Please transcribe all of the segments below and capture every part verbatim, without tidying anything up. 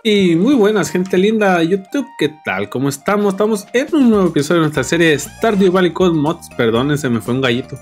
Y muy buenas, gente linda de YouTube, ¿qué tal? ¿Cómo estamos? Estamos en un nuevo episodio de nuestra serie de Stardew Valley Code Mods. Perdón, se me fue un gallito.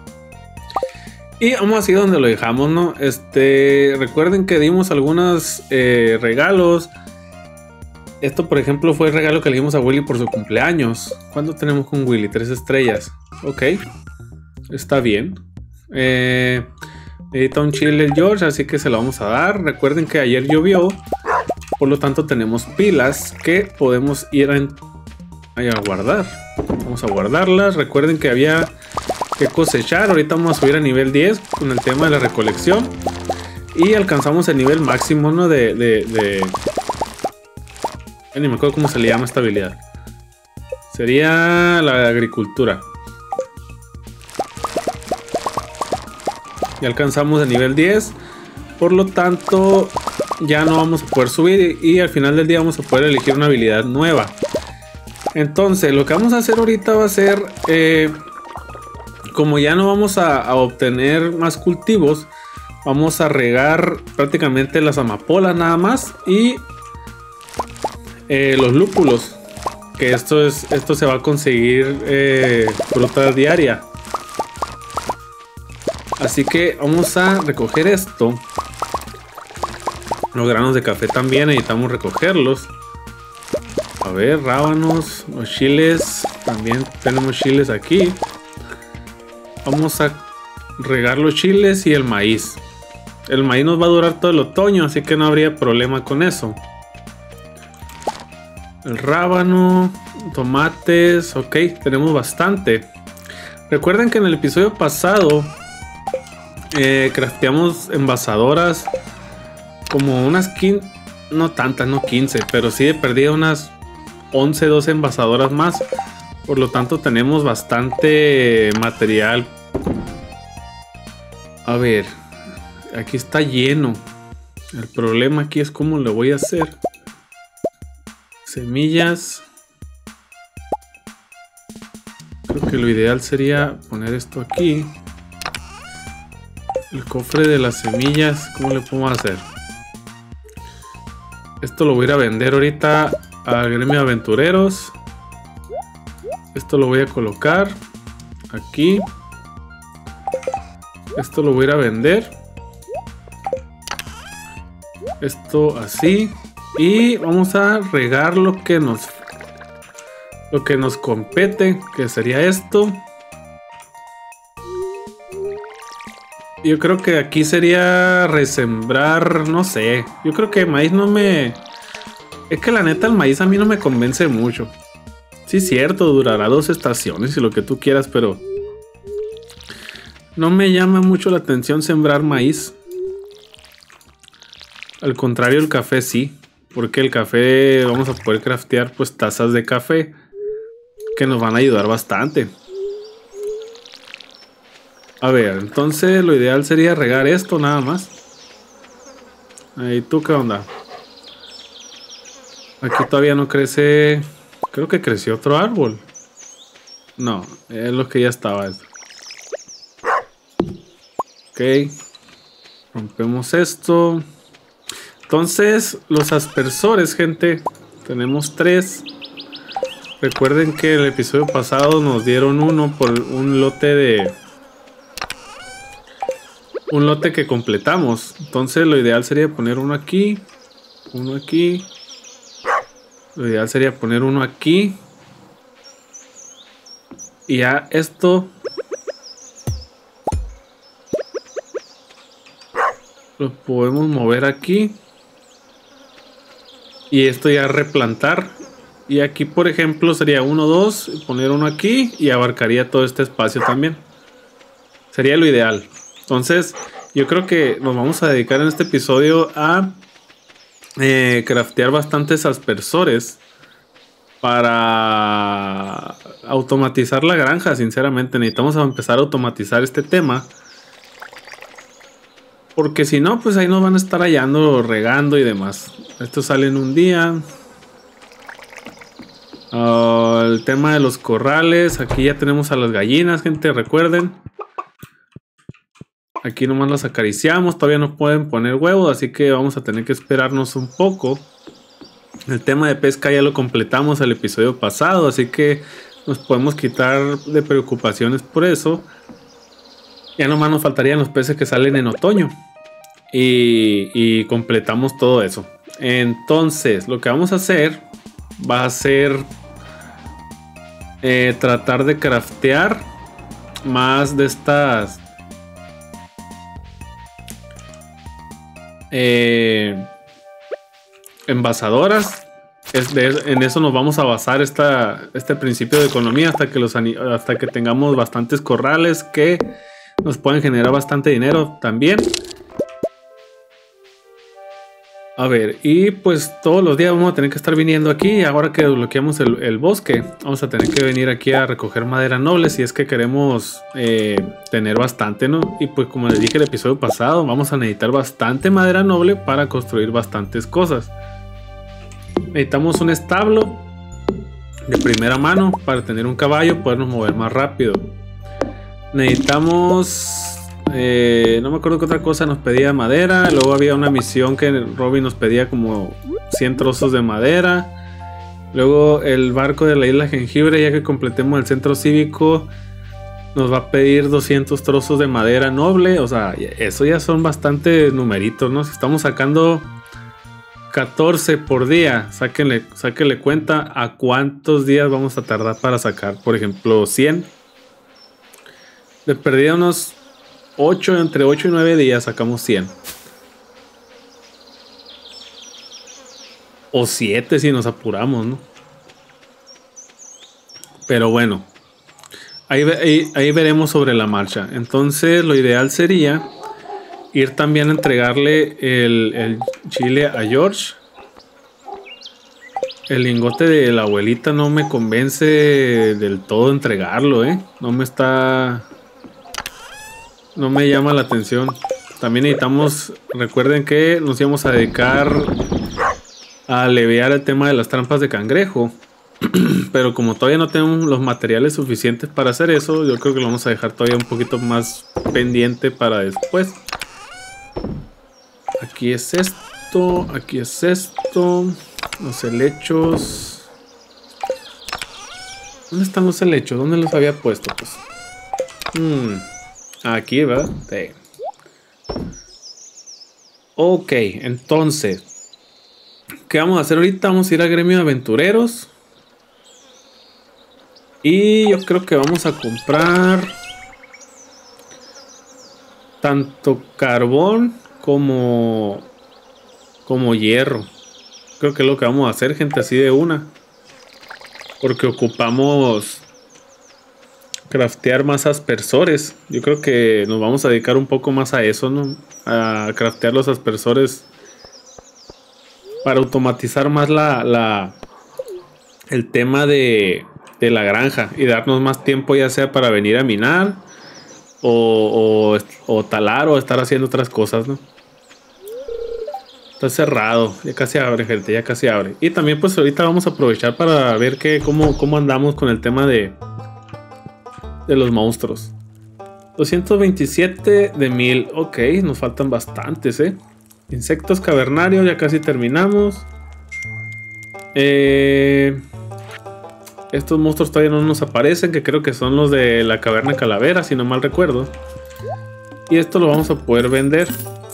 Y vamos así donde lo dejamos, ¿no? Este, recuerden que dimos algunos eh, regalos. Esto, por ejemplo, fue el regalo que le dimos a Willy por su cumpleaños. ¿Cuánto tenemos con Willy? Tres estrellas. Ok, está bien. Eh, necesita un chile el George, así que se lo vamos a dar. Recuerden que ayer llovió. Por lo tanto tenemos pilas que podemos ir a, a guardar. Vamos a guardarlas. Recuerden que había que cosechar. Ahorita vamos a subir a nivel diez con el tema de la recolección. Y alcanzamos el nivel máximo, ¿no? De... de, de... Ya ni me acuerdo cómo se le llama esta habilidad. Sería la agricultura. Ya alcanzamos el nivel diez. Por lo tanto... ya no vamos a poder subir y, y al final del día vamos a poder elegir una habilidad nueva. Entonces lo que vamos a hacer ahorita va a ser eh, como ya no vamos a, a obtener más cultivos, vamos a regar prácticamente las amapolas nada más y eh, los lúpulos, que esto es esto se va a conseguir eh, fruta diaria. Así que vamos a recoger esto. Los granos de café también necesitamos recogerlos. A ver, rábanos, los chiles. También tenemos chiles aquí. Vamos a regar los chiles y el maíz. El maíz nos va a durar todo el otoño, así que no habría problema con eso. El rábano, tomates, ok, tenemos bastante. Recuerden que en el episodio pasado eh, crafteamos envasadoras. Como unas quince, no tantas, no quince, pero sí he perdido unas once, doce envasadoras más. Por lo tanto tenemos bastante material. A ver, aquí está lleno. El problema aquí es cómo lo voy a hacer. Semillas. Creo que lo ideal sería poner esto aquí. El cofre de las semillas, ¿cómo le podemos hacer? Esto lo voy a ir a vender ahorita al gremio de aventureros. Esto lo voy a colocar aquí. Esto lo voy a ir a vender. Esto así. Y vamos a regar lo que nos lo que nos compete, que sería esto. Yo creo que aquí sería resembrar, no sé. Yo creo que maíz no me... Es que la neta el maíz a mí no me convence mucho. Sí, cierto, durará dos estaciones y lo que tú quieras, pero... no me llama mucho la atención sembrar maíz. Al contrario, el café sí. Porque el café vamos a poder craftear pues tazas de café que nos van a ayudar bastante. A ver, entonces lo ideal sería regar esto nada más. ¿Y tú qué onda? Aquí todavía no crece. Creo que creció otro árbol. No, es lo que ya estaba. Ok. Rompemos esto. Entonces, los aspersores, gente. Tenemos tres. Recuerden que el episodio pasado nos dieron uno por un lote de... un lote que completamos. Entonces lo ideal sería poner uno aquí. Uno aquí. Lo ideal sería poner uno aquí. Y ya esto lo podemos mover aquí. Y esto ya replantar. Y aquí por ejemplo sería uno, dos. Poner uno aquí y abarcaría todo este espacio también. Sería lo ideal. Entonces, yo creo que nos vamos a dedicar en este episodio a eh, craftear bastantes aspersores para automatizar la granja. Sinceramente, necesitamos empezar a automatizar este tema. Porque si no, pues ahí nos van a estar hallando, regando y demás. Esto sale en un día. Uh, el tema de los corrales. Aquí ya tenemos a las gallinas, gente, recuerden. Aquí nomás las acariciamos, todavía no pueden poner huevos, así que vamos a tener que esperarnos un poco. El tema de pesca ya lo completamos el episodio pasado, así que nos podemos quitar de preocupaciones por eso. Ya nomás nos faltarían los peces que salen en otoño. Y, y completamos todo eso. Entonces, lo que vamos a hacer va a ser eh, tratar de craftear más de estas eh, envasadoras. Es de, en eso nos vamos a basar esta, este principio de economía hasta que, los, hasta que tengamos bastantes corrales que nos pueden generar bastante dinero también. A ver, y pues todos los días vamos a tener que estar viniendo aquí. Ahora que desbloqueamos el, el bosque, vamos a tener que venir aquí a recoger madera noble si es que queremos eh, tener bastante, ¿no? Y pues como les dije el episodio pasado, vamos a necesitar bastante madera noble para construir bastantes cosas. Necesitamos un establo de primera mano para tener un caballo, podernos mover más rápido. Necesitamos... Eh, no me acuerdo qué otra cosa nos pedía madera. Luego había una misión que Robin nos pedía como cien trozos de madera. Luego el barco de la isla Jengibre, ya que completemos el centro cívico, nos va a pedir doscientos trozos de madera noble. O sea, eso ya son bastantes numeritos, ¿no? Si estamos sacando catorce por día, sáquenle, sáquenle cuenta a cuántos días vamos a tardar para sacar, por ejemplo, cien. De perdida unos ocho, entre ocho y nueve días sacamos cien. O siete si nos apuramos, ¿no? Pero bueno, ahí, ahí, ahí veremos sobre la marcha. Entonces lo ideal sería ir también a entregarle el, el chile a George. El lingote de la abuelita no me convence del todo entregarlo, ¿eh? No me está... No me llama la atención. También necesitamos... Recuerden que nos íbamos a dedicar a aliviar el tema de las trampas de cangrejo. Pero como todavía no tenemos los materiales suficientes para hacer eso, yo creo que lo vamos a dejar todavía un poquito más pendiente para después. Aquí es esto. Aquí es esto. Los helechos. ¿Dónde están los helechos? ¿Dónde los había puesto? Pues. Hmm. Aquí, ¿verdad? Sí. Ok, entonces, ¿qué vamos a hacer ahorita? Vamos a ir al gremio de aventureros. Y yo creo que vamos a comprar tanto carbón como, como hierro. Creo que es lo que vamos a hacer, gente, así de una. Porque ocupamos craftear más aspersores. Yo creo que nos vamos a dedicar un poco más a eso, ¿no? A craftear los aspersores para automatizar más la, la el tema de, de la granja y darnos más tiempo, ya sea para venir a minar o, o, o talar o estar haciendo otras cosas, ¿no? Está cerrado, ya casi abre, gente, ya casi abre. Y también pues ahorita vamos a aprovechar para ver que, cómo, cómo andamos con el tema de de los monstruos. doscientos veintisiete de mil. Ok, nos faltan bastantes, eh. Insectos cavernarios, ya casi terminamos. Eh, estos monstruos todavía no nos aparecen, que creo que son los de la caverna calavera, si no mal recuerdo. Y esto lo vamos a poder vender.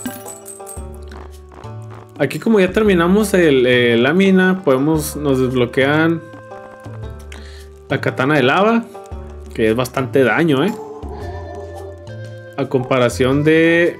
Aquí como ya terminamos el, eh, la mina, podemos, nos desbloquean la katana de lava, que es bastante daño, ¿eh? A comparación de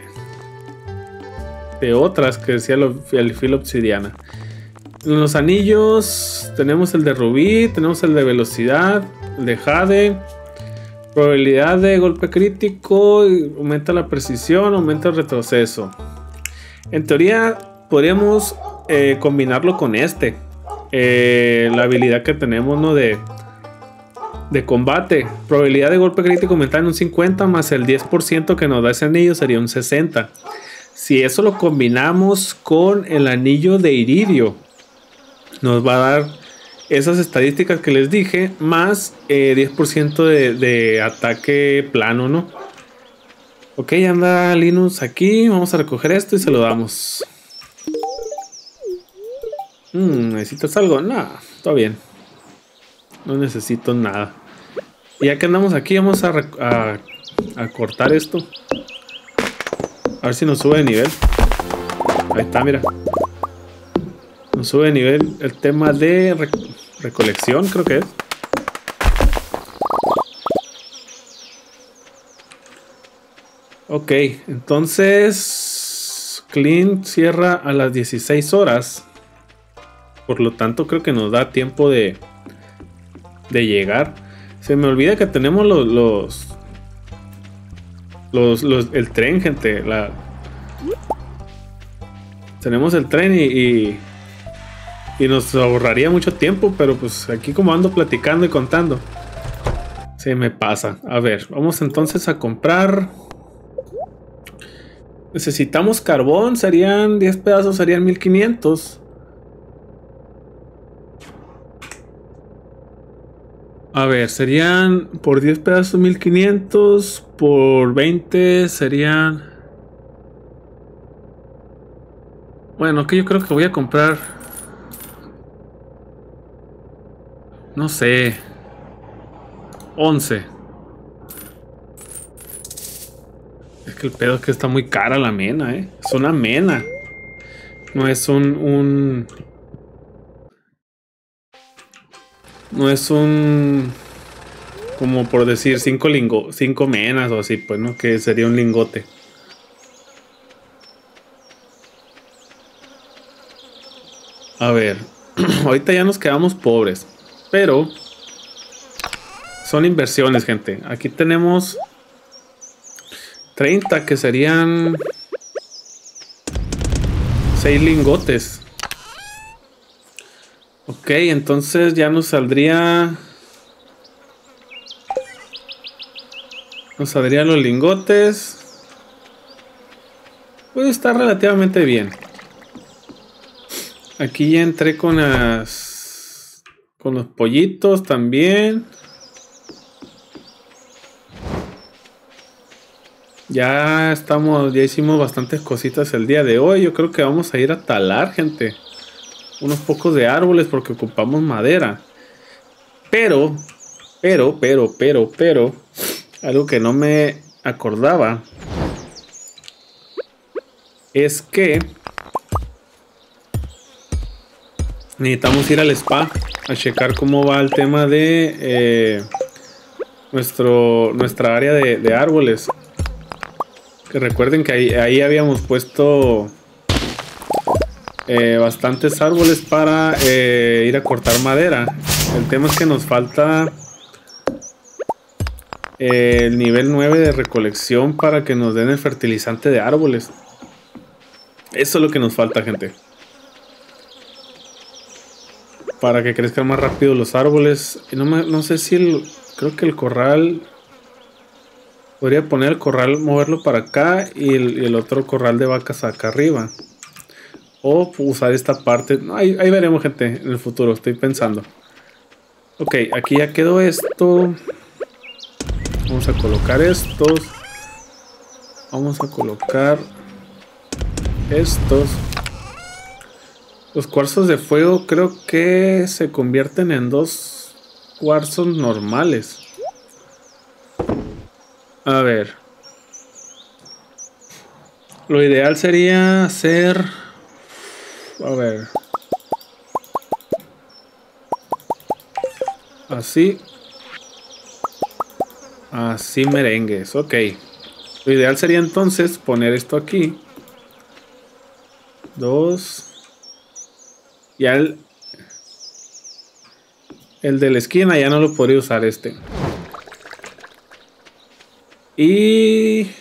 de otras que decía el filo obsidiana. En los anillos tenemos el de rubí, tenemos el de velocidad, el de jade, probabilidad de golpe crítico, aumenta la precisión, aumenta el retroceso. En teoría podríamos eh, combinarlo con este, eh, la habilidad que tenemos, ¿no? de de combate. Probabilidad de golpe crítico aumentada en un cincuenta, más el diez por ciento que nos da ese anillo sería un sesenta. Si eso lo combinamos con el anillo de iridio, nos va a dar esas estadísticas que les dije, más eh, diez por ciento de, de ataque plano, ¿no? Ok, anda Linus aquí. Vamos a recoger esto y se lo damos. Mm, ¿necesitas algo? No, todo bien. No necesito nada. Y ya que andamos aquí, vamos a, a, a cortar esto. A ver si nos sube de nivel. Ahí está, mira. Nos sube de nivel el tema de rec recolección, creo que es. Ok, entonces Clint cierra a las dieciséis horas. Por lo tanto, creo que nos da tiempo de, de llegar. Se me olvida que tenemos los, los, los, los el tren, gente. La, tenemos el tren y, y, y nos ahorraría mucho tiempo, pero pues aquí como ando platicando y contando, se me pasa. A ver, vamos entonces a comprar. Necesitamos carbón, serían diez pedazos, serían mil quinientos. A ver, serían por diez pedazos mil quinientos, por veinte serían... Bueno, que yo creo que voy a comprar... No sé... once. Es que el pedo es que está muy cara la mena, eh. Es una mena. No es un... un... No es un... Como por decir cinco lingo, cinco menas o así, pues, ¿no? Que sería un lingote. A ver, ahorita ya nos quedamos pobres, pero son inversiones, gente. Aquí tenemos treinta, que serían seis lingotes. Ok, entonces ya nos saldría... Nos saldrían los lingotes. Puede estar relativamente bien. Aquí ya entré con las... Con los pollitos también. Ya estamos... Ya hicimos bastantes cositas el día de hoy. Yo creo que vamos a ir a talar, gente. Unos pocos de árboles porque ocupamos madera. Pero... Pero, pero, pero, pero... Algo que no me acordaba es que necesitamos ir al spa a checar cómo va el tema de eh, nuestro, nuestra área de, de árboles. Que recuerden que ahí, ahí habíamos puesto eh, bastantes árboles para eh, ir a cortar madera. El tema es que nos falta eh, el nivel nueve de recolección para que nos den el fertilizante de árboles. Eso es lo que nos falta, gente. Para que crezcan más rápido los árboles. No, me, no sé si el... Creo que el corral... Podría poner el corral, moverlo para acá. Y el, y el otro corral de vacas acá arriba. O usar esta parte. No, ahí, ahí veremos, gente, en el futuro. Estoy pensando. Ok, aquí ya quedó esto. Vamos a colocar estos. Vamos a colocar estos. Los cuarzos de fuego creo que se convierten en dos cuarzos normales. A ver. Lo ideal sería hacer... A ver. Así. Así merengues. Ok. Lo ideal sería entonces poner esto aquí. Dos. Ya el, el de la esquina ya no lo podría usar este. Y...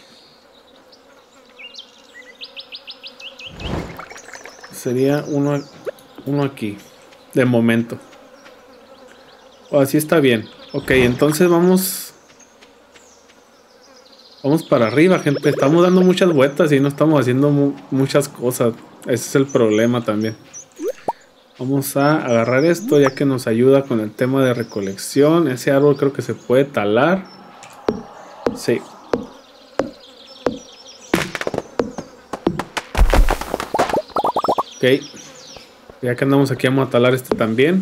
Sería uno, uno aquí. De momento. O así está bien. Ok, entonces vamos... Vamos para arriba, gente. Estamos dando muchas vueltas y no estamos haciendo mu muchas cosas. Ese es el problema también. Vamos a agarrar esto ya que nos ayuda con el tema de recolección. Ese árbol creo que se puede talar. Sí. Ok. Ya que andamos aquí, vamos a talar este también.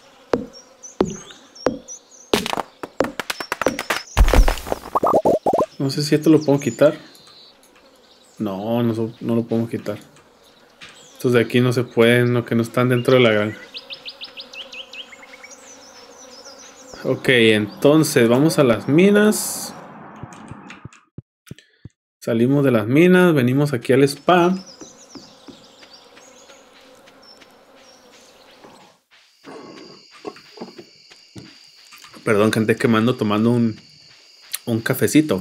No sé si esto lo puedo quitar. No, no, no lo podemos quitar. Estos de aquí no se pueden, no, que no están dentro de la granja. Ok, entonces vamos a las minas. Salimos de las minas, venimos aquí al spa. Perdón, que andé quemando tomando un, un cafecito.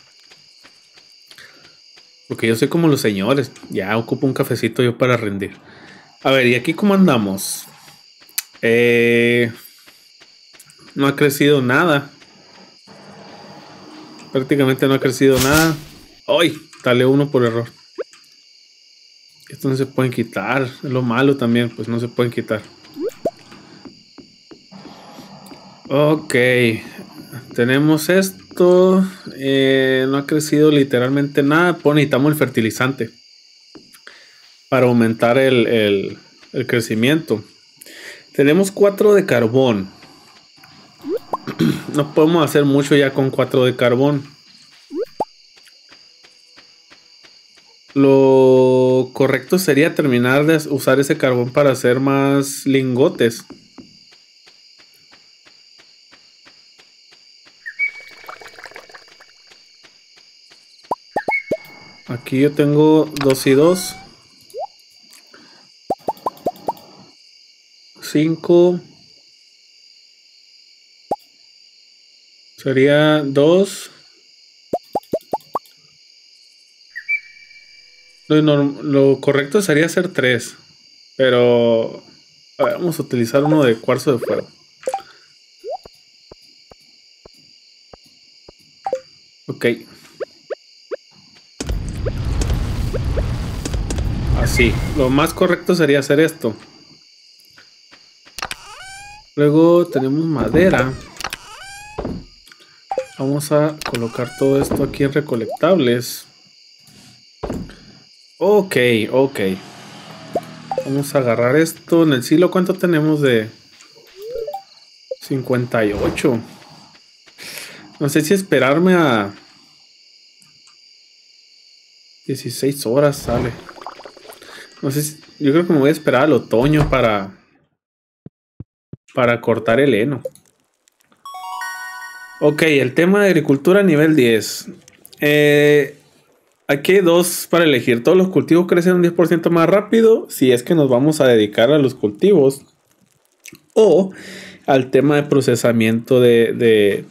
Porque yo soy como los señores. Ya ocupo un cafecito yo para rendir. A ver, ¿y aquí cómo andamos? Eh, no ha crecido nada. Prácticamente no ha crecido nada. ¡Ay! Dale uno por error. Esto no se pueden quitar. Es lo malo también, pues no se pueden quitar. Ok. Tenemos esto. Eh, no ha crecido literalmente nada. Pues necesitamos el fertilizante para aumentar el, el, el crecimiento. Tenemos cuatro de carbón. No podemos hacer mucho ya con cuatro de carbón. Lo correcto sería terminar de usar ese carbón para hacer más lingotes. Aquí yo tengo dos y dos. cinco. Sería dos. Lo, lo correcto sería hacer tres. Pero a ver, vamos a utilizar uno de cuarzo de fuego. Ok. Así. Lo más correcto sería hacer esto. Luego tenemos madera. Vamos a colocar todo esto aquí en recolectables. Ok, ok. Vamos a agarrar esto. En el silo, ¿cuánto tenemos de...? cincuenta y ocho. No sé si esperarme a... dieciséis horas sale. No sé si... Yo creo que me voy a esperar al otoño para... Para cortar el heno. Ok, el tema de agricultura nivel diez. Eh... Aquí hay dos para elegir. Todos los cultivos crecen un diez por ciento más rápido si es que nos vamos a dedicar a los cultivos. O al tema de procesamiento de, de,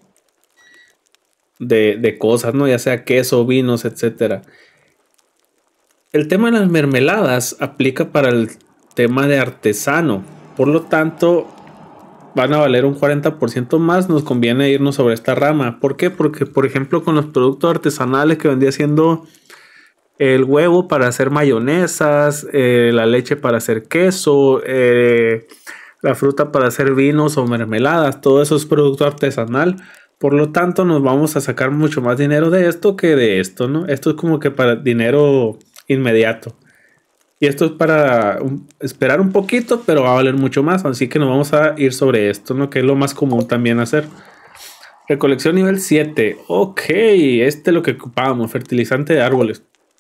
de, de cosas, ¿no? Ya sea queso, vinos, etcétera. El tema de las mermeladas aplica para el tema de artesano. Por lo tanto, van a valer un cuarenta por ciento más. Nos conviene irnos sobre esta rama. ¿Por qué? Porque, por ejemplo, con los productos artesanales que vendría siendo el huevo para hacer mayonesas, eh, la leche para hacer queso, eh, la fruta para hacer vinos o mermeladas, todo eso es producto artesanal. Por lo tanto, nos vamos a sacar mucho más dinero de esto que de esto, ¿no? Esto es como que para dinero inmediato. Y esto es para un, esperar un poquito, pero va a valer mucho más. Así que nos vamos a ir sobre esto, ¿no? Que es lo más común también hacer. Recolección nivel siete. Ok, este es lo que ocupábamos, fertilizante de árboles.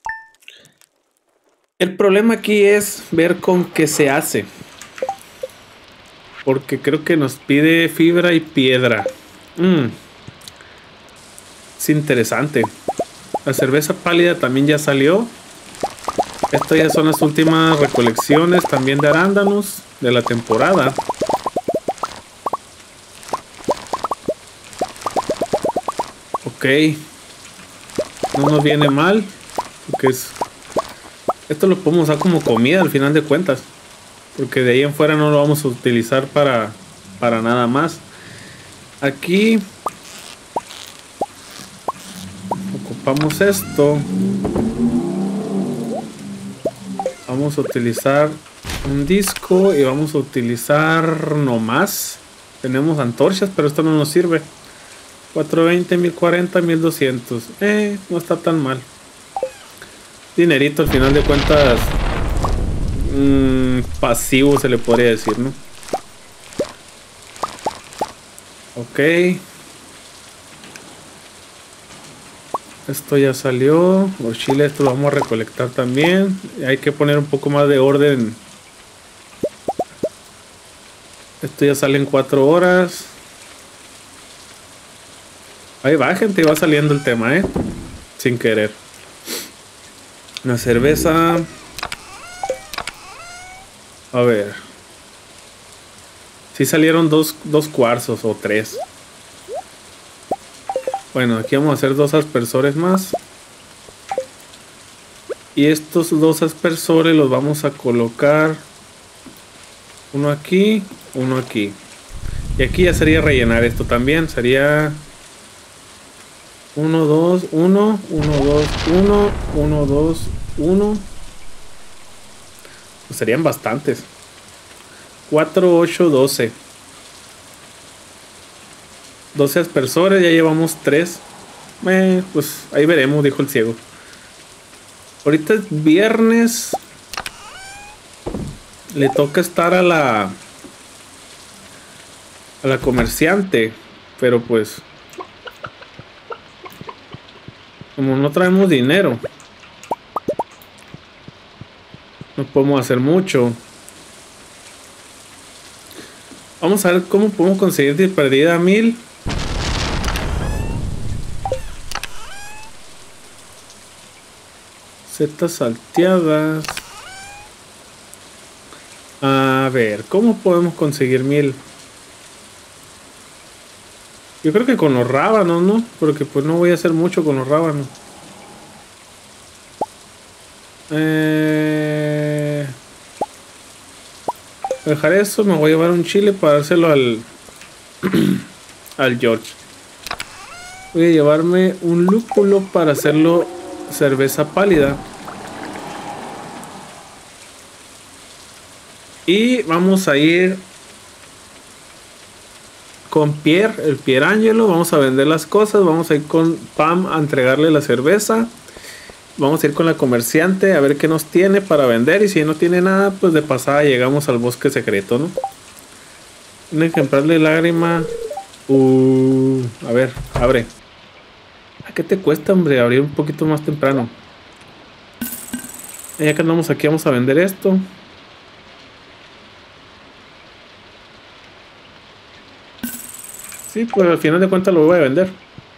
El problema aquí es ver con qué se hace. Porque creo que nos pide fibra y piedra. Mm. Es interesante. La cerveza pálida también ya salió. Estas ya son las últimas recolecciones también de arándanos de la temporada. Ok. No nos viene mal. Porque es... Esto lo podemos usar como comida al final de cuentas. Porque de ahí en fuera no lo vamos a utilizar para, para nada más. Aquí ocupamos esto. Vamos a utilizar un disco y vamos a utilizar no más. Tenemos antorchas, pero esto no nos sirve. cuatrocientos veinte, mil cuarenta, mil doscientos. Eh, no está tan mal. Dinerito al final de cuentas mmm, pasivo, se le podría decir, ¿no? Ok. Esto ya salió. Los chiles, esto lo vamos a recolectar también. Hay que poner un poco más de orden. Esto ya sale en cuatro horas. Ahí va, gente, va saliendo el tema, ¿eh? Sin querer. La cerveza. A ver. Sí salieron dos, dos cuarzos o tres. Bueno, aquí vamos a hacer dos aspersores más. Y estos dos aspersores los vamos a colocar. Uno aquí, uno aquí. Y aquí ya sería rellenar esto también. Sería uno, dos, uno, uno, dos, uno, uno, dos, uno. Pues serían bastantes. cuatro, ocho, doce. doce aspersores, ya llevamos tres. Eh, pues ahí veremos, dijo el ciego. Ahorita es viernes. Le toca estar a la a la comerciante, pero pues como no traemos dinero, no podemos hacer mucho. Vamos a ver cómo podemos conseguir de perdida mil. Setas salteadas. A ver, ¿cómo podemos conseguir mil? Yo creo que con los rábanos, ¿no? Porque pues no voy a hacer mucho con los rábanos. Eh... Dejar eso, me voy a llevar un chile para dárselo al... al George. Voy a llevarme un lúpulo para hacerlo cerveza pálida. Y vamos a ir con Pierre, el Pierangelo. Vamos a vender las cosas. Vamos a ir con Pam a entregarle la cerveza. Vamos a ir con la comerciante a ver qué nos tiene para vender. Y si no tiene nada, pues de pasada llegamos al bosque secreto, ¿no? Un ejemplar de lágrima. Uh, a ver, abre. ¿A qué te cuesta, hombre, abrir un poquito más temprano? Ya que andamos aquí, vamos a vender esto. Sí, pues al final de cuentas lo voy a vender.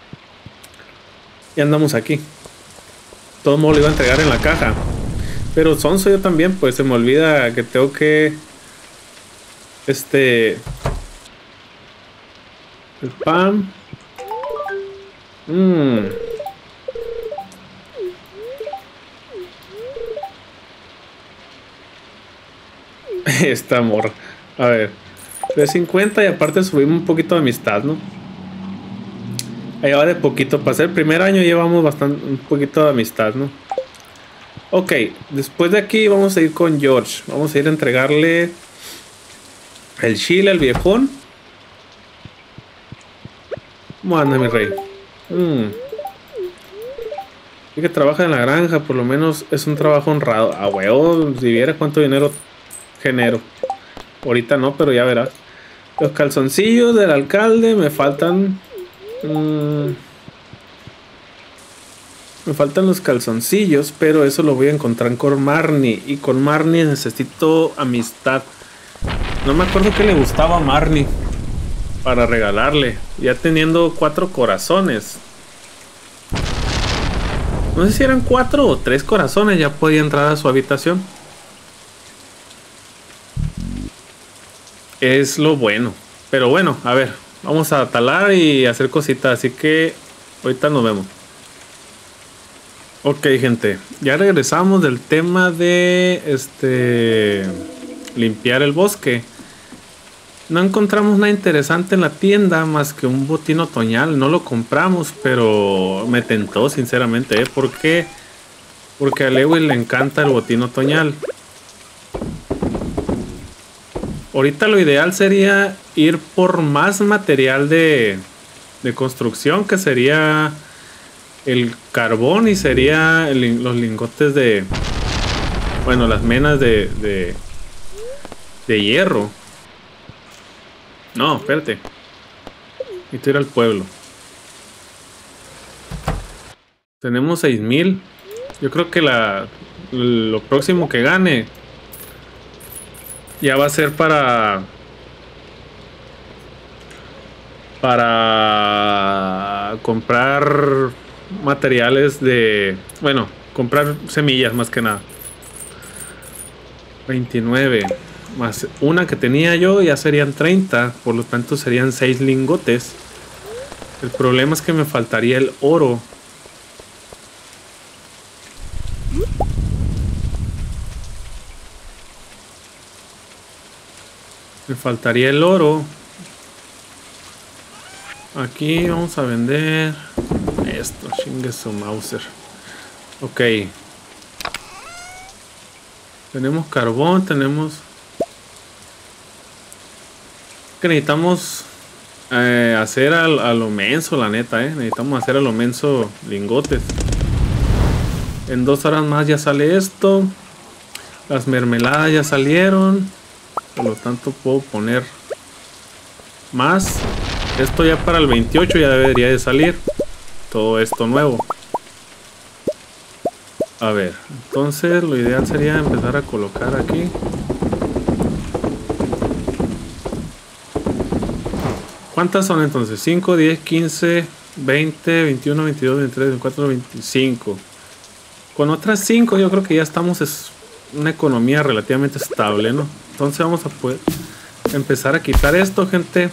Y andamos aquí. Todo el mundo lo iba a entregar en la caja. Pero sonso yo también, pues se me olvida que tengo que... Este... El pan. Mmm. Esta amor. A ver. tres cincuenta y aparte subimos un poquito de amistad, ¿no? Ahí va de poquito. Para ser el primer año llevamos bastante, un poquito de amistad, ¿no? Ok. Después de aquí vamos a ir con George. Vamos a ir a entregarle el chile al viejón. ¿Cómo anda, mi rey? Mm. Y que trabaja en la granja, por lo menos es un trabajo honrado. Ah, huevo, si viera cuánto dinero genero. Ahorita no, pero ya verás. Los calzoncillos del alcalde me faltan. Mmm, me faltan los calzoncillos, pero eso lo voy a encontrar con Marnie. Y con Marnie necesito amistad. No me acuerdo qué le gustaba a Marnie para regalarle. Ya teniendo cuatro corazones. No sé si eran cuatro o tres corazones. Ya podía entrar a su habitación. Es lo bueno. Pero bueno, a ver. Vamos a talar y hacer cositas. Así que ahorita nos vemos. Ok, gente. Ya regresamos del tema de este limpiar el bosque. No encontramos nada interesante en la tienda más que un botín otoñal. No lo compramos, pero me tentó sinceramente, ¿eh? ¿Por qué? Porque a Lewis le encanta el botín otoñal. Ahorita lo ideal sería ir por más material de, de construcción, que sería el carbón y sería el, los lingotes de Bueno, las menas de, de, de hierro. No, espérate. Necesito ir al pueblo. Tenemos seis mil. Yo creo que la, lo próximo que gane ya va a ser para... Para comprar materiales de... Bueno, comprar semillas más que nada. veintinueve. Más una que tenía yo ya serían treinta. Por lo tanto serían seis lingotes. El problema es que me faltaría el oro. Me faltaría el oro. Aquí vamos a vender esto. Chingue su Mauser. Ok. Tenemos carbón, tenemos... Que necesitamos eh, hacer a, a lo menso, la neta, eh. Necesitamos hacer a lo menso lingotes. En dos horas más ya sale esto. Las mermeladas ya salieron. Por lo tanto puedo poner más. Esto ya para el veintiocho ya debería de salir. Todo esto nuevo. A ver, entonces lo ideal sería empezar a colocar aquí. ¿Cuántas son entonces? cinco, diez, quince, veinte, veintiuno, veintidós, veintitrés, veinticuatro, veinticinco. Con otras cinco yo creo que ya estamos... Es una economía relativamente estable, ¿no? Entonces vamos a poder empezar a quitar esto, gente.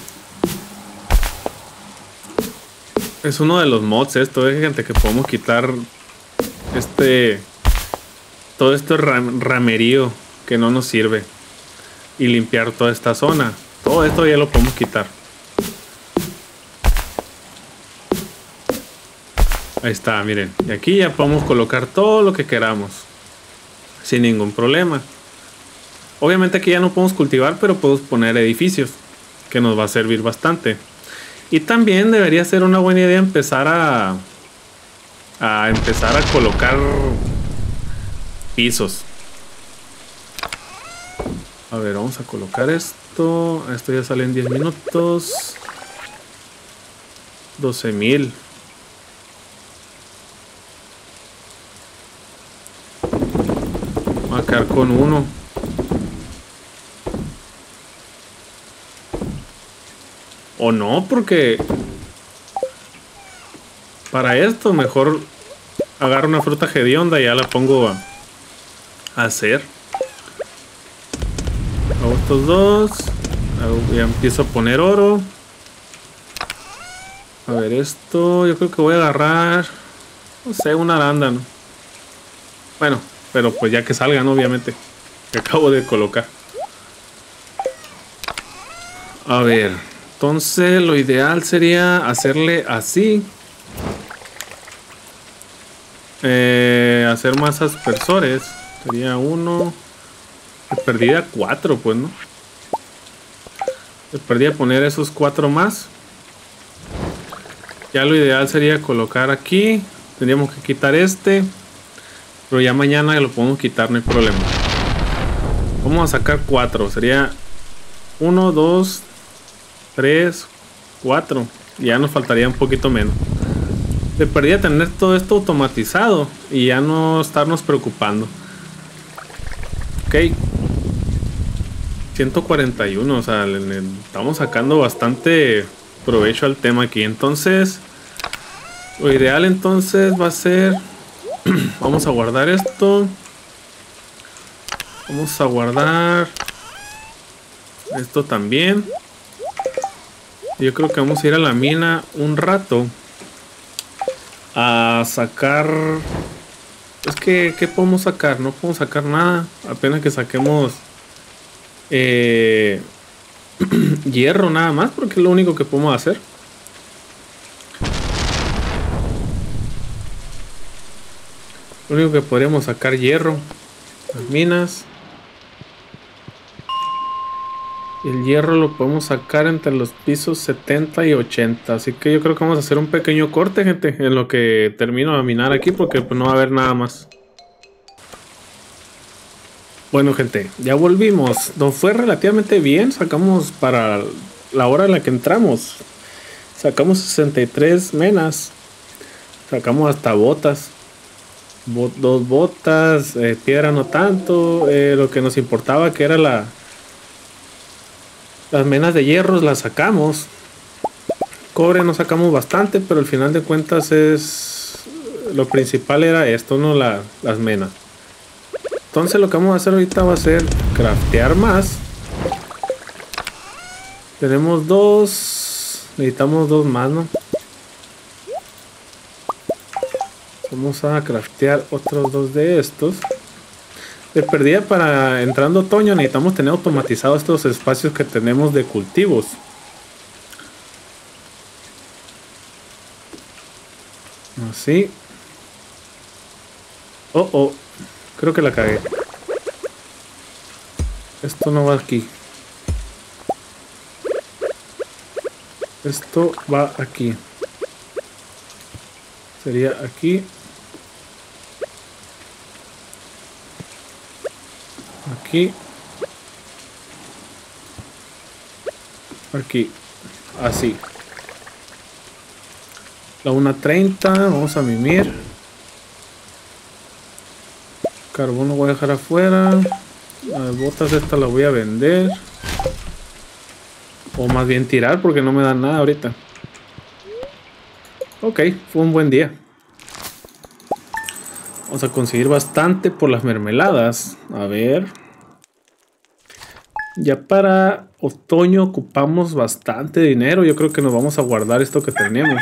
Es uno de los mods esto, ¿eh, gente? Que podemos quitar este... todo este ram ramerío que no nos sirve. Y limpiar toda esta zona. Todo esto ya lo podemos quitar. Ahí está, miren. Y aquí ya podemos colocar todo lo que queramos. Sin ningún problema. Obviamente aquí ya no podemos cultivar, pero podemos poner edificios, que nos va a servir bastante. Y también debería ser una buena idea empezar a... A empezar a colocar pisos. A ver, vamos a colocar esto. Esto ya sale en diez minutos. doce mil. Voy a quedar con uno. O no, porque para esto mejor agarro una fruta hedionda y ya la pongo a, a hacer. Hago estos dos. Hago, ya empiezo a poner oro. A ver, esto yo creo que voy a agarrar, no sé, una arándano. Bueno, pero pues ya que salgan, obviamente, que acabo de colocar. A ver, entonces lo ideal sería hacerle así. Eh, hacer más aspersores. Sería uno. De perdida cuatro, pues, ¿no? De perdida poner esos cuatro más. Ya lo ideal sería colocar aquí. Tendríamos que quitar este. Pero ya mañana lo podemos quitar, no hay problema. Vamos a sacar cuatro. Sería uno, dos, tres, cuatro. Ya nos faltaría un poquito menos. De perdida tener todo esto automatizado y ya no estarnos preocupando. Ok. ciento cuarenta y uno. O sea, le, le estamos sacando bastante provecho al tema aquí. Entonces, lo ideal entonces va a ser... Vamos a guardar esto. Vamos a guardar esto también. Yo creo que vamos a ir a la mina un rato a sacar... Es que, ¿qué podemos sacar? No podemos sacar nada. Apenas que saquemos eh, hierro nada más, porque es lo único que podemos hacer. Lo único que podríamos sacar hierro. Las minas. El hierro lo podemos sacar entre los pisos setenta y ochenta. Así que yo creo que vamos a hacer un pequeño corte, gente, en lo que termino de minar aquí, porque pues no va a haber nada más. Bueno, gente, ya volvimos. Nos fue relativamente bien. Sacamos para la hora en la que entramos. Sacamos sesenta y tres menas. Sacamos hasta botas. Bo dos botas. Eh, piedra no tanto. Eh, lo que nos importaba que era la... Las menas de hierros las sacamos. Cobre no sacamos bastante, pero al final de cuentas es... Lo principal era esto, no la, las menas. Entonces lo que vamos a hacer ahorita va a ser craftear más. Tenemos dos. Necesitamos dos más, ¿no? Vamos a craftear otros dos de estos. De perdida, para entrando otoño necesitamos tener automatizados estos espacios que tenemos de cultivos. Así. Oh, oh. Creo que la cagué. Esto no va aquí. Esto va aquí. Sería aquí. Aquí. Aquí. Así. La una treinta. Vamos a mimir. Carbón lo voy a dejar afuera. Las botas estas las voy a vender. O más bien tirar porque no me dan nada ahorita. Ok, fue un buen día. Vamos a conseguir bastante por las mermeladas. A ver. Ya para otoño ocupamos bastante dinero. Yo creo que nos vamos a guardar esto que tenemos.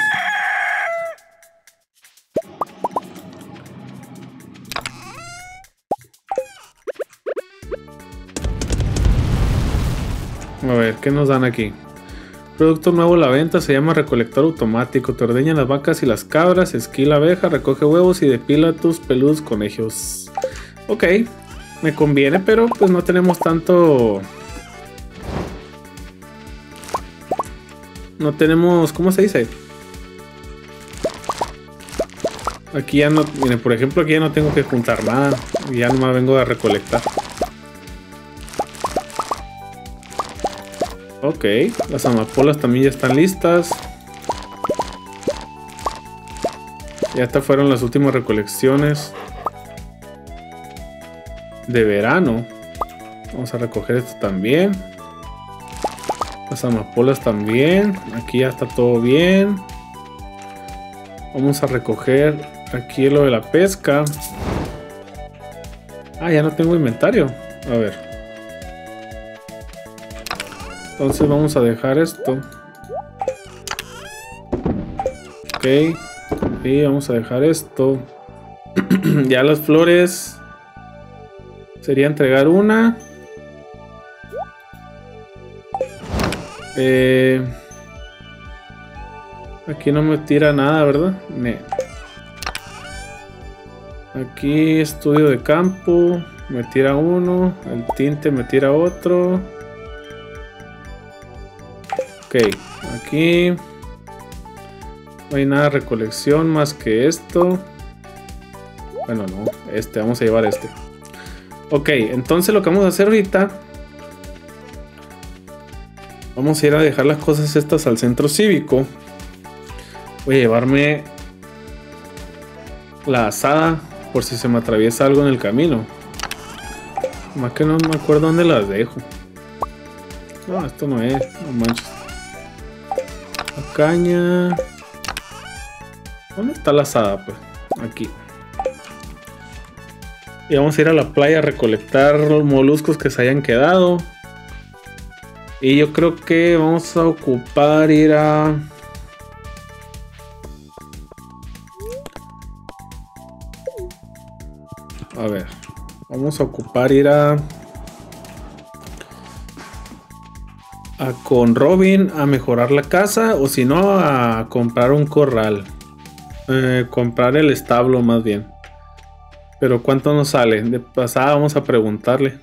A ver, ¿qué nos dan aquí? Producto nuevo a la venta, se llama recolector automático. Te ordeñan las vacas y las cabras, esquila abeja, recoge huevos y depila tus peludos conejos. Ok, me conviene, pero pues no tenemos tanto... No tenemos... ¿Cómo se dice? Aquí ya no... Miren, por ejemplo, aquí ya no tengo que juntar nada. Ya nomás vengo a recolectar. Ok, las amapolas también ya están listas. Ya estas fueron las últimas recolecciones de verano. Vamos a recoger esto también. Las amapolas también. Aquí ya está todo bien. Vamos a recoger aquí lo de la pesca. Ah, ya no tengo inventario. A ver. Entonces vamos a dejar esto. Ok. Y vamos a dejar esto. Ya las flores. Sería entregar una. Eh, aquí no me tira nada, ¿verdad? Ne. Aquí estudio de campo. Me tira uno. El tinte me tira otro. Ok, aquí no hay nada de recolección más que esto. Bueno, no, este, vamos a llevar este. Ok, entonces lo que vamos a hacer ahorita, vamos a ir a dejar las cosas estas al centro cívico. Voy a llevarme la azada por si se me atraviesa algo en el camino. Más que no me acuerdo dónde las dejo. No, esto no es, no manches. La caña. ¿Dónde está la azada? Pues aquí. Y vamos a ir a la playa a recolectar los moluscos que se hayan quedado. Y yo creo que vamos a ocupar ir a... A ver. Vamos a ocupar ir a... A con Robin a mejorar la casa, o si no a comprar un corral, eh, comprar el establo más bien. Pero ¿cuánto nos sale? De pasada vamos a preguntarle.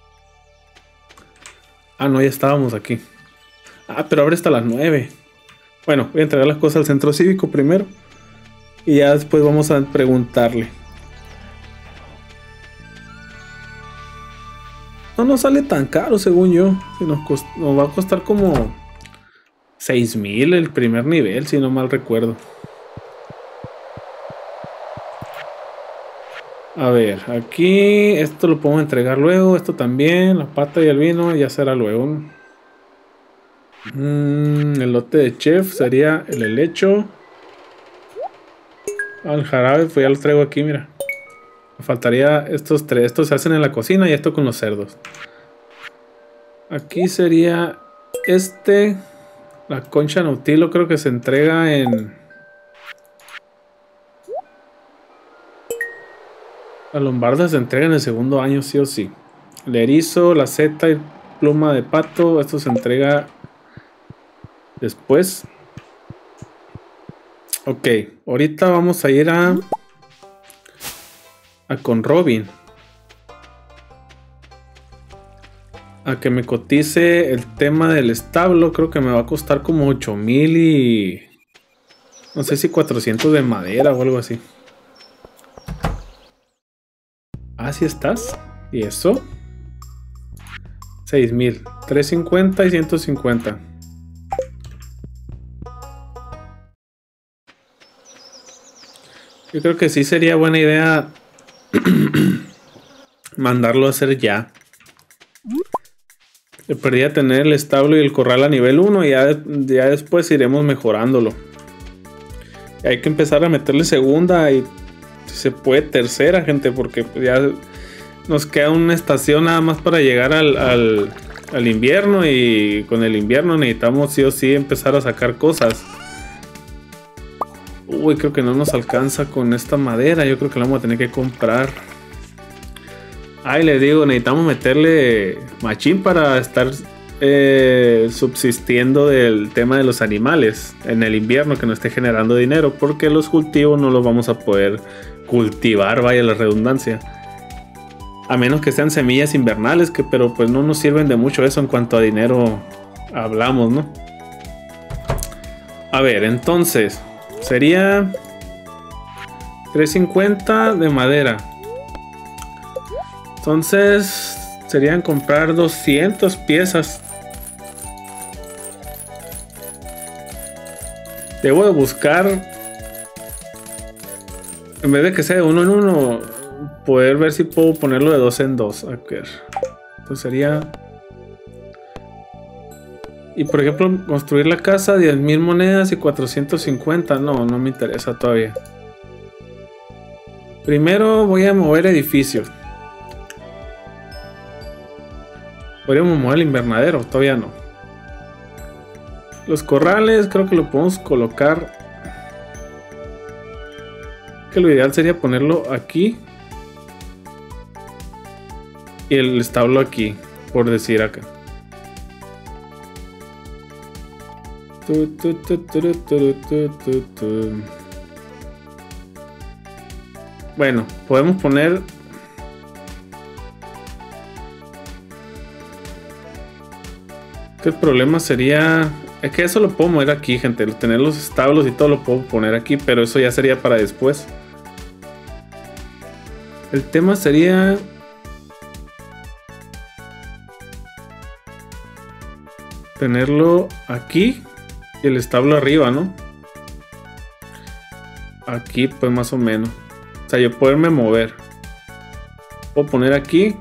Ah, no, ya estábamos aquí. Ah, pero abre hasta las nueve. Bueno, voy a entregar las cosas al centro cívico primero y ya después vamos a preguntarle. no nos sale tan caro según yo. Si nos, nos va a costar como seis mil el primer nivel, si no mal recuerdo. A ver, aquí esto lo podemos entregar luego, esto también, la pata y el vino ya será luego. Mm, el lote de chef sería el helecho. Al jarabe, pues ya lo traigo aquí, mira. Me faltaría estos tres, estos se hacen en la cocina y esto con los cerdos. Aquí sería este, la concha nautilo creo que se entrega en... La lombarda se entrega en el segundo año, sí o sí. El erizo, la seta y pluma de pato, esto se entrega después. Ok, ahorita vamos a ir a... a con Robin. A que me cotice el tema del establo. Creo que me va a costar como ocho mil y... no sé si cuatrocientos de madera o algo así. Ah, ¿sí estás? ¿Y eso? seis mil. trescientos cincuenta y ciento cincuenta. Yo creo que sí sería buena idea mandarlo a hacer ya. Yo perdía tener el establo y el corral a nivel uno y ya, ya después iremos mejorándolo. Y hay que empezar a meterle segunda y si se puede tercera, gente, porque ya nos queda una estación nada más para llegar al, al, al invierno y con el invierno necesitamos sí o sí empezar a sacar cosas. Uy, creo que no nos alcanza con esta madera, yo creo que la vamos a tener que comprar. Ay, les digo, necesitamos meterle machín para estar eh, subsistiendo del tema de los animales en el invierno, que no esté generando dinero, porque los cultivos no los vamos a poder cultivar, vaya la redundancia. A menos que sean semillas invernales, que pero pues no nos sirven de mucho eso en cuanto a dinero hablamos, ¿no? A ver, entonces, sería trescientos cincuenta de madera. Entonces serían comprar doscientas piezas. Debo de buscar, en vez de que sea de uno en uno, poder ver si puedo ponerlo de dos en dos. A ver. Entonces sería... Y por ejemplo, construir la casa, diez mil monedas y cuatrocientos cincuenta. No, no me interesa todavía. Primero voy a mover edificios. Podríamos mover el invernadero, todavía no. Los corrales creo que lo podemos colocar. Que lo ideal sería ponerlo aquí. Y el establo aquí, por decir acá. Tu, tu, tu, tu, tu, tu, tu, tu. Bueno, podemos poner... El problema sería... Es que eso lo puedo mover aquí, gente. Tener los establos y todo lo puedo poner aquí, pero eso ya sería para después. El tema sería... tenerlo aquí y el establo arriba, ¿no? Aquí, pues más o menos. O sea, yo poderme mover. Puedo poner aquí...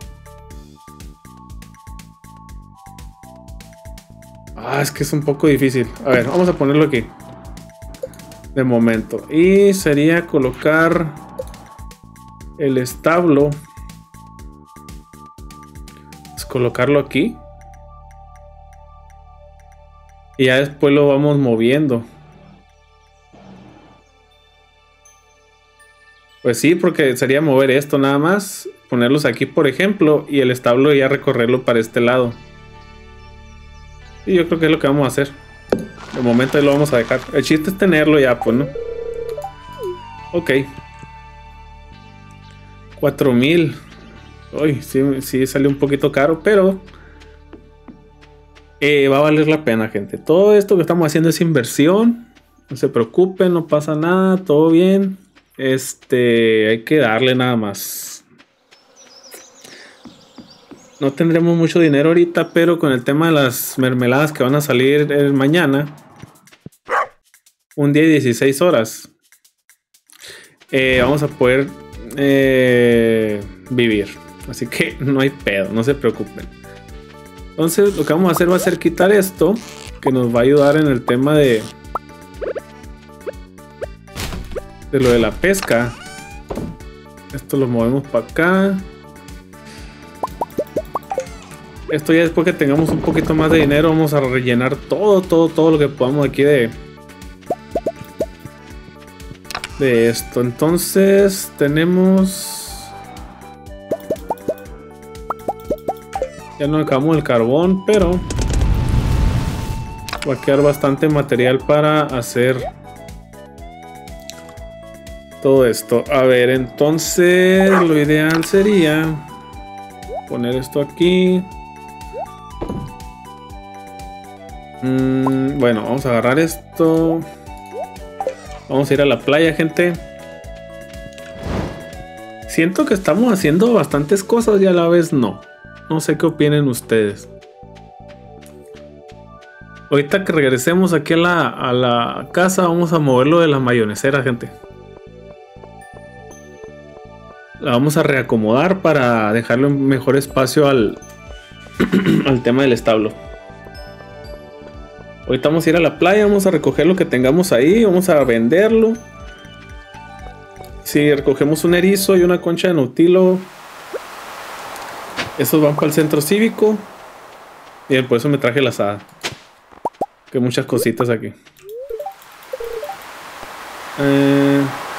Ah, es que es un poco difícil. A ver, vamos a ponerlo aquí. De momento. Y sería colocar el establo. Es colocarlo aquí. Y ya después lo vamos moviendo. Pues sí, porque sería mover esto nada más. Ponerlos aquí, por ejemplo. Y el establo ya recorrerlo para este lado. Y yo creo que es lo que vamos a hacer. De momento ahí lo vamos a dejar. El chiste es tenerlo ya, pues, ¿no? Ok. cuatro mil. Uy, sí, sí salió un poquito caro, pero... Eh, va a valer la pena, gente. Todo esto que estamos haciendo es inversión. No se preocupen, no pasa nada. Todo bien. Este... Hay que darle nada más. no tendremos mucho dinero ahorita, pero con el tema de las mermeladas que van a salir el mañana, un día y dieciséis horas, eh, vamos a poder eh, vivir. Así que no hay pedo, no se preocupen. Entonces lo que vamos a hacer va a ser quitar esto, que nos va a ayudar en el tema de de lo de la pesca. Esto lo movemos para acá. Esto ya después que tengamos un poquito más de dinero, vamos a rellenar todo, todo, todo lo que podamos aquí de de esto. Entonces tenemos, ya no acabamos el carbón, pero va a quedar bastante material para hacer todo esto. A ver, entonces lo ideal sería poner esto aquí. Mm, bueno, vamos a agarrar esto. Vamos a ir a la playa, gente. Siento que estamos haciendo bastantes cosas y a la vez no. No sé qué opinen ustedes. Ahorita que regresemos aquí a la, a la casa, vamos a moverlo de la mayonesera, gente. La vamos a reacomodar para dejarle un mejor espacio al, al tema del establo. Ahorita vamos a ir a la playa, vamos a recoger lo que tengamos ahí, vamos a venderlo. Si recogemos un erizo y una concha de nautilo, esos van para el centro cívico. Y por eso me traje la asada. Que muchas cositas aquí. Eh...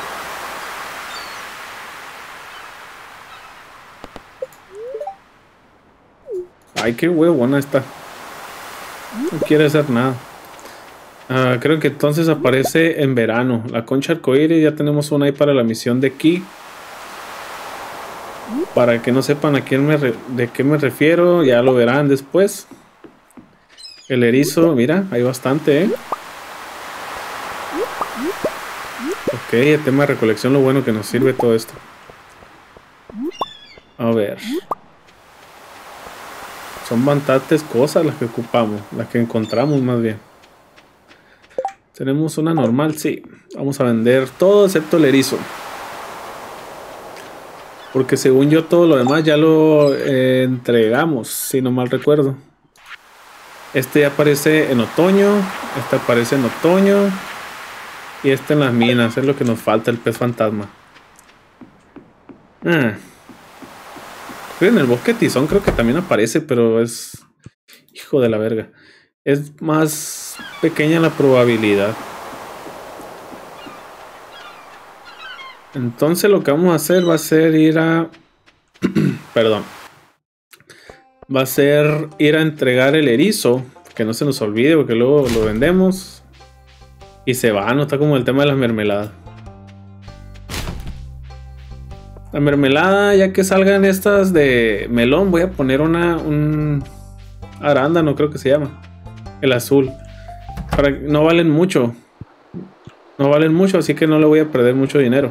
Ay, qué huevona está. No quiere hacer nada. Uh, creo que entonces aparece en verano. La concha arcoíris, ya tenemos una ahí para la misión de Ki. Para que no sepan a quién me re de qué me refiero, ya lo verán después. El erizo, mira, hay bastante, ¿eh? Ok, el tema de recolección, lo bueno que nos sirve todo esto. A ver. Son bastantes cosas las que ocupamos, las que encontramos más bien. Tenemos una normal, sí. Vamos a vender todo excepto el erizo. Porque según yo todo lo demás ya lo eh, entregamos, si no mal recuerdo. Este ya aparece en otoño, este aparece en otoño. Y este en las minas, es lo que nos falta, el pez fantasma. Ah. En el bosque tizón creo que también aparece, pero es... hijo de la verga. Es más pequeña la probabilidad. Entonces lo que vamos a hacer va a ser ir a... Perdón. Va a ser ir a entregar el erizo. Que no se nos olvide porque luego lo vendemos. Y se va, no está como el tema de las mermeladas. La mermelada, ya que salgan estas de melón, voy a poner una... un arándano, creo que se llama. El azul. Para, no valen mucho. No valen mucho, así que no le voy a perder mucho dinero.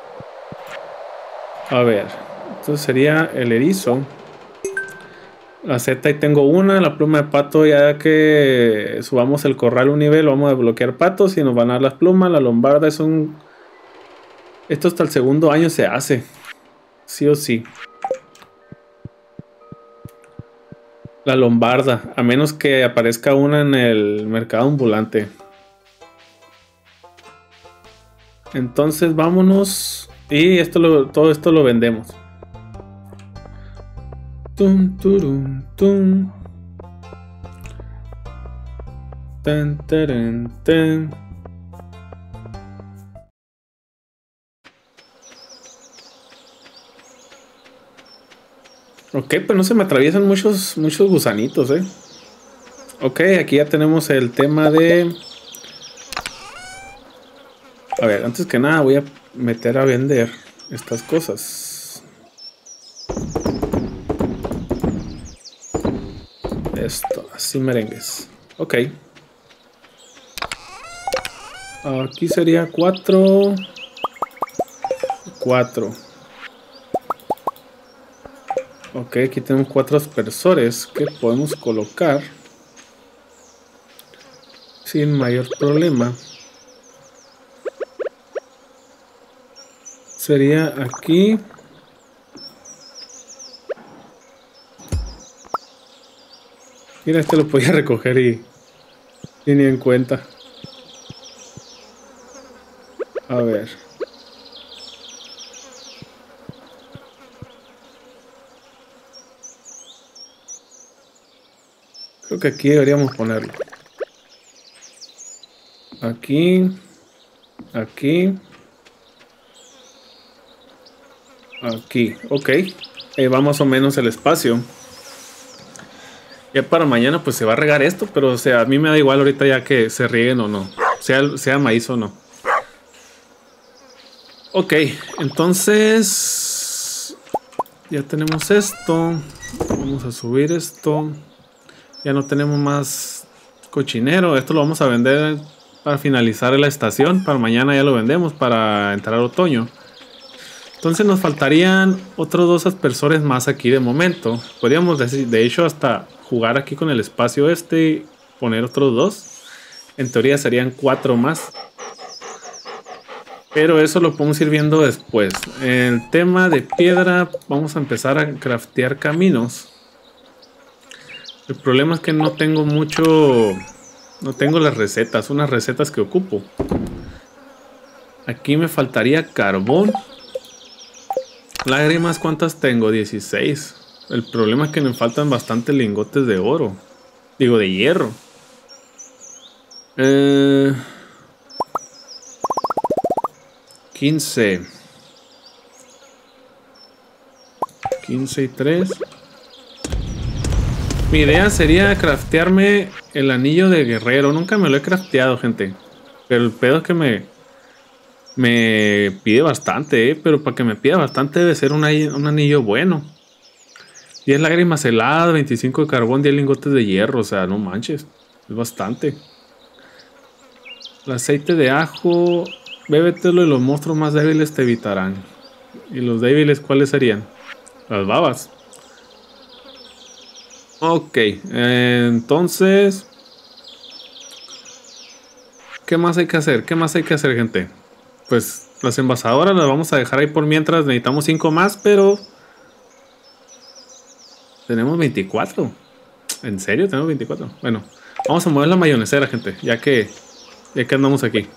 A ver. Entonces sería el erizo. La seta, y tengo una. La pluma de pato, ya que subamos el corral un nivel, vamos a desbloquear patos y nos van a dar las plumas. La lombarda es un... esto hasta el segundo año se hace. Sí o sí. La lombarda, a menos que aparezca una en el mercado ambulante. Entonces vámonos. Y esto lo, todo esto lo vendemos. Tum, turum, tum. Tan, taran, tan. Ok, pues no se me atraviesan muchos, muchos gusanitos, eh. Ok, aquí ya tenemos el tema de... A ver, antes que nada voy a meter a vender estas cosas. Esto, así merengues. Ok. Aquí sería cuatro. cuatro. Ok, Ok, aquí tenemos cuatro aspersores que podemos colocar sin mayor problema. Sería aquí. Mira, este lo podía recoger y, y ni en cuenta. A ver. Creo que aquí deberíamos ponerlo. Aquí. Aquí. Aquí. Ok. Ahí va más o menos el espacio. Ya para mañana pues se va a regar esto, pero o sea, a mí me da igual ahorita ya que se rieguen o no. Sea, sea maíz o no. Ok, entonces ya tenemos esto. Vamos a subir esto. Ya no tenemos más cochinero. Esto lo vamos a vender para finalizar la estación. Para mañana ya lo vendemos para entrar otoño. Entonces nos faltarían otros dos aspersores más aquí de momento. Podríamos decir, de hecho, hasta jugar aquí con el espacio este y poner otros dos. En teoría serían cuatro más. Pero eso lo podemos ir viendo después. El tema de piedra, vamos a empezar a craftear caminos. El problema es que no tengo mucho... No tengo las recetas, unas recetas que ocupo. Aquí me faltaría carbón. Lágrimas, ¿cuántas tengo? dieciséis. El problema es que me faltan bastantes lingotes de oro. Digo, de hierro. Eh... quince. quince y tres. Mi idea sería craftearme el anillo de guerrero. Nunca me lo he crafteado, gente. Pero el pedo es que me... Me pide bastante, ¿eh? Pero para que me pida bastante debe ser un, un anillo bueno. diez lágrimas heladas, veinticinco de carbón, diez lingotes de hierro. O sea, no manches. Es bastante. El aceite de ajo... Bébetelo y los monstruos más débiles te evitarán. ¿Y los débiles cuáles serían? Las babas. Ok, eh, entonces... ¿Qué más hay que hacer? ¿Qué más hay que hacer, gente? Pues las envasadoras las vamos a dejar ahí por mientras. Necesitamos cinco más, pero... Tenemos veinticuatro. ¿En serio? Tenemos veinticuatro. Bueno, vamos a mover la mayonesera, gente. Ya que... Ya que andamos aquí.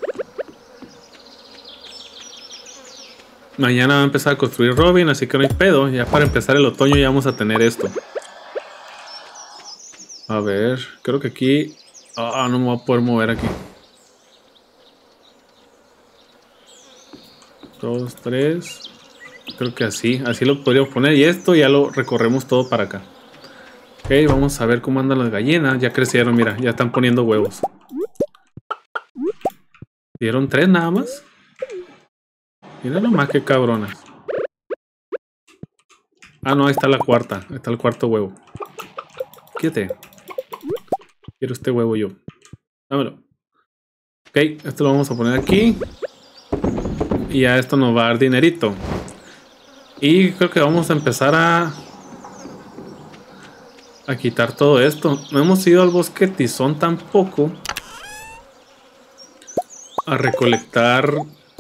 Mañana va a empezar a construir Robin, así que no hay pedo. Ya para empezar el otoño ya vamos a tener esto. A ver, creo que aquí... Ah, no me voy a poder mover aquí. Dos, tres. Creo que así, así lo podríamos poner. Y esto ya lo recorremos todo para acá. Ok, vamos a ver cómo andan las gallinas. Ya crecieron, mira, ya están poniendo huevos. ¿Dieron tres nada más? Mira nomás qué cabronas. Ah, no, ahí está la cuarta. Ahí está el cuarto huevo. Quédate. Quiero este huevo yo. Dámelo. Ok, esto lo vamos a poner aquí. Y ya esto nos va a dar dinerito. Y creo que vamos a empezar a... A quitar todo esto. No hemos ido al bosque tizón tampoco. A recolectar...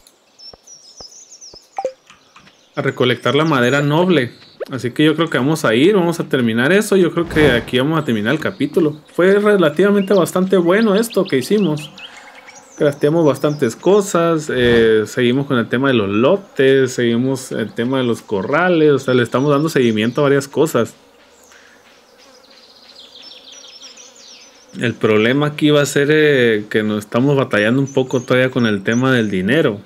A recolectar la madera noble. Así que yo creo que vamos a ir, vamos a terminar eso. Yo creo que aquí vamos a terminar el capítulo. Fue relativamente bastante bueno esto que hicimos. Crafteamos bastantes cosas. Eh, seguimos con el tema de los lotes. Seguimos el tema de los corrales. O sea, le estamos dando seguimiento a varias cosas. El problema aquí va a ser eh, que nos estamos batallando un poco todavía con el tema del dinero.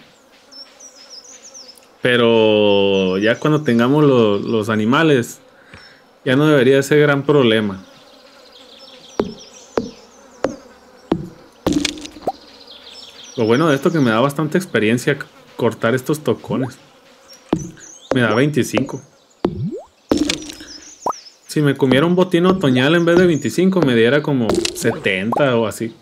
Pero ya cuando tengamos lo, los animales, ya no debería ser gran problema. Lo bueno de esto es que me da bastante experiencia cortar estos tocones. Me da veinticinco. Si me comiera un botín otoñal en vez de veinticinco, me diera como setenta o así.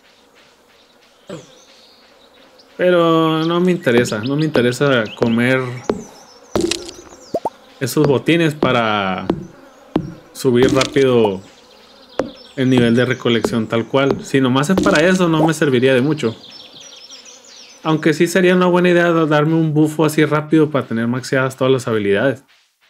Pero no me interesa, no me interesa comer esos botines para, subir rápido el nivel de recolección tal cual. Si nomás es para eso, no me serviría de mucho. Aunque sí sería una buena idea darme un buffo así rápido para tener maxeadas todas las habilidades.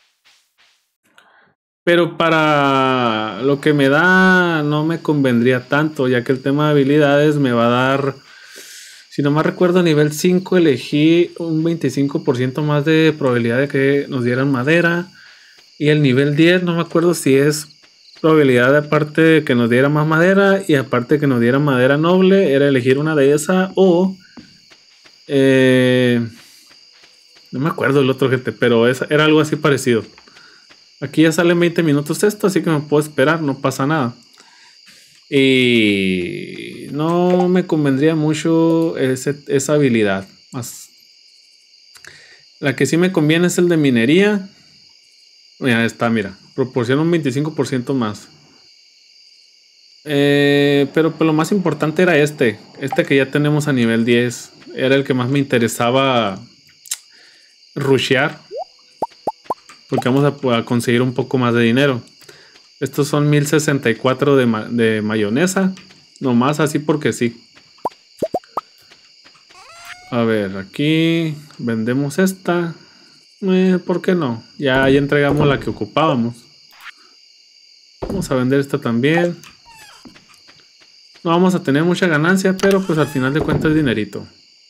Pero para lo que me da no me convendría tanto, ya que el tema de habilidades me va a dar, si no me recuerdo, a nivel cinco elegí un veinticinco por ciento más de probabilidad de que nos dieran madera. Y el nivel diez no me acuerdo si es probabilidad de, aparte de que nos diera más madera y aparte de que nos diera madera noble, era elegir una de esas o... Eh, no me acuerdo el otro, gente, pero es, era algo así parecido. Aquí ya salen veinte minutos esto, así que me puedo esperar, no pasa nada. Y no me convendría mucho ese, esa habilidad. Más. La que sí me conviene es el de minería. Mira, está, mira. Proporciona un veinticinco por ciento más. Eh, pero, pero lo más importante era este. Este que ya tenemos a nivel diez. Era el que más me interesaba rushear. Porque vamos a, a conseguir un poco más de dinero. Estos son mil sesenta y cuatro de, ma de mayonesa. Nomás así porque sí. A ver, aquí vendemos esta. Eh, ¿Por qué no? Ya, ya entregamos la que ocupábamos. Vamos a vender esta también. No vamos a tener mucha ganancia, pero pues al final de cuentas es dinerito.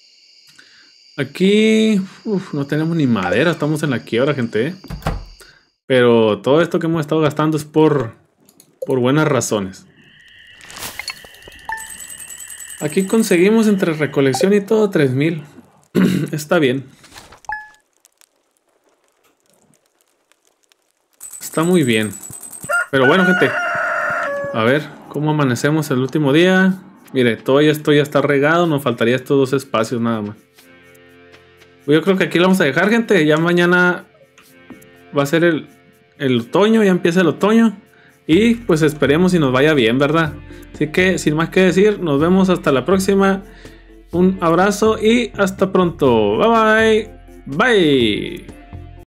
Aquí uf, no tenemos ni madera, estamos en la quiebra, gente, ¿eh? Pero todo esto que hemos estado gastando es por, por buenas razones. Aquí conseguimos entre recolección y todo tres mil. Está bien. Está muy bien. Pero bueno, gente. A ver, ¿cómo amanecemos el último día? Mire, todo esto ya está regado. Nos faltaría estos dos espacios nada más. Yo creo que aquí lo vamos a dejar, gente. Ya mañana va a ser el, el otoño. Ya empieza el otoño. Y pues esperemos si nos vaya bien, ¿verdad? Así que sin más que decir, nos vemos hasta la próxima. Un abrazo y hasta pronto. Bye bye. Bye.